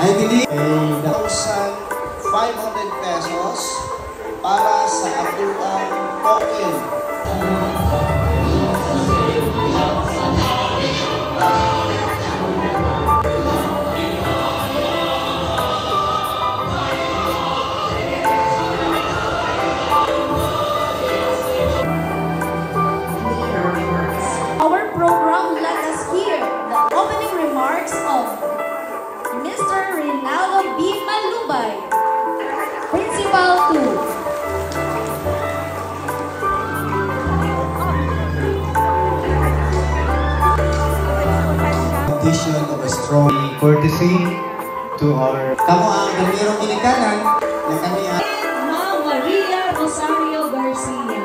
I believe 1,500 pesos para sa Abduang token. Our program, let us hear the opening remarks of Mr. Rinaldo B. Malubay, Principal 2. Of a strong courtesy to our kamo ang Gamirong Ginikanan na kami ang Ma'am Maria Rosario Garcia.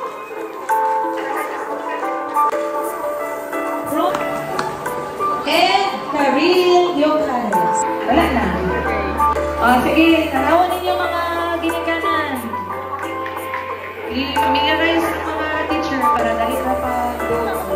From Ed Karil Yocanes. Wala na. Sige, tanawan ninyo mga ginikanan. I-familiarize ng mga teacher para dahil na pa-go.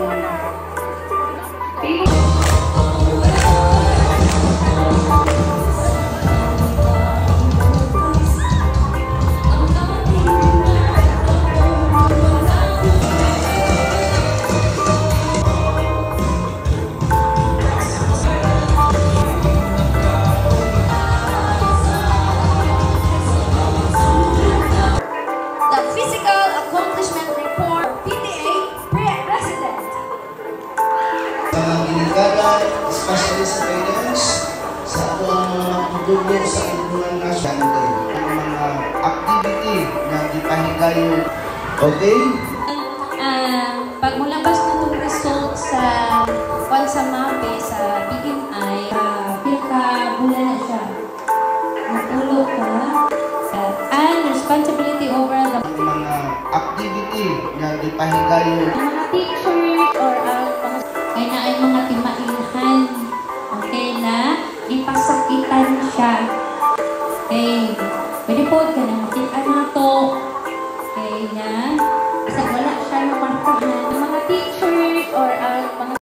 Especially sa parents, sa atong mga pagdulong sa ibuhan nasyonal, ang mga activity na ipahigayon. Okay? Pag mulabas na itong result sa MAPE sa BMI, pinaka-bula na siya. Matulog ka. And responsibility over the mga activity na ipahigayon. mga teachers or ay na ay mga team